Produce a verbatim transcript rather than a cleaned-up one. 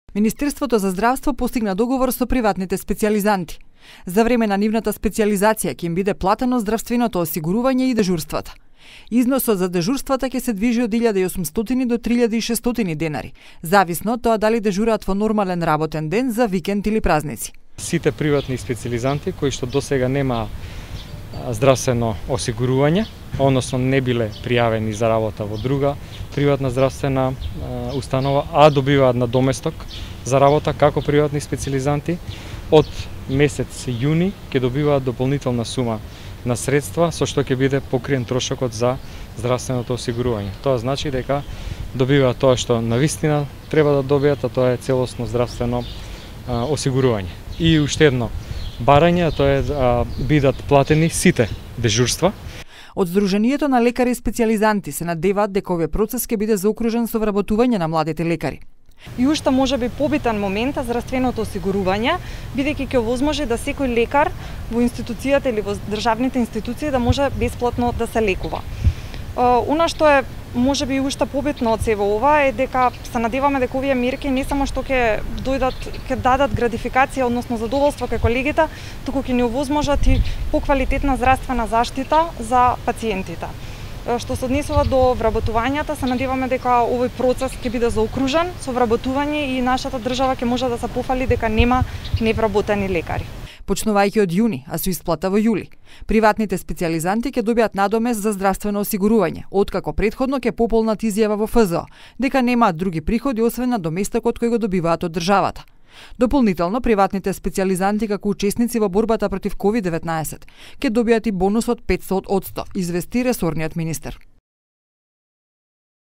Министерството за здравство постигна договор со приватните специјализанти. За време на нивната специјализација ќе им биде платено здравственото осигурување и дежурствата. Износот за дежурствата ќе се движи од илјада и осумстотини до три илјади и шестстотини денари, зависно од тоа дали дежураат во нормален работен ден, за викенд или празници. Сите приватни специјализанти кои што досега нема здравствено осигурување, односно не биле пријавени за работа во друга приватна здравствена установа, а добиваат надоместок за работа како приватни специјализанти, од месец јуни ќе добиваат дополнителна сума на средства со што ќе биде покриен трошокот за здравственото осигурување. Тоа значи дека добиваат тоа што навистина треба да добијат, а тоа е целосно здравствено а, осигурување. И уште едно барање, тоа е да бидат платени сите дежурства. Од Сдруженијето на лекари и специјализанти се надеваат дека овој процес ќе биде заокружен со вработување на младите лекари. И уште може би побитен момент е здравственото осигурување, бидејќи ќе овозможи да секој лекар во институцијата или во државните институции да може бесплатно да се лекува. Она што е може би уште побитно од сево ова е дека се надеваме дека овие мерки не само што ќе дојдат, ќе дадат гратификација, односно задоволство кај колегите, туку ќе ни овозможат и поквалитетна здравствена заштита за пациентите. Што се однесува до вработувањата, се надеваме дека овој процес ќе биде заокружен со вработување и нашата држава ќе може да се пофали дека нема невработени лекари. Почнувајќи од јуни, а со исплата во јули, приватните специјализанти ќе добијат надомест за здравствено осигурување, откако претходно ќе пополнат изјава во Ф З О, дека немаат други приходи освен надоместокот кој го добиваат од државата. Дополнително, приватните специјализанти како учесници во борбата против ковид деветнаесет ќе добијат и бонус од петстотини одсто, извести ресорниот министер.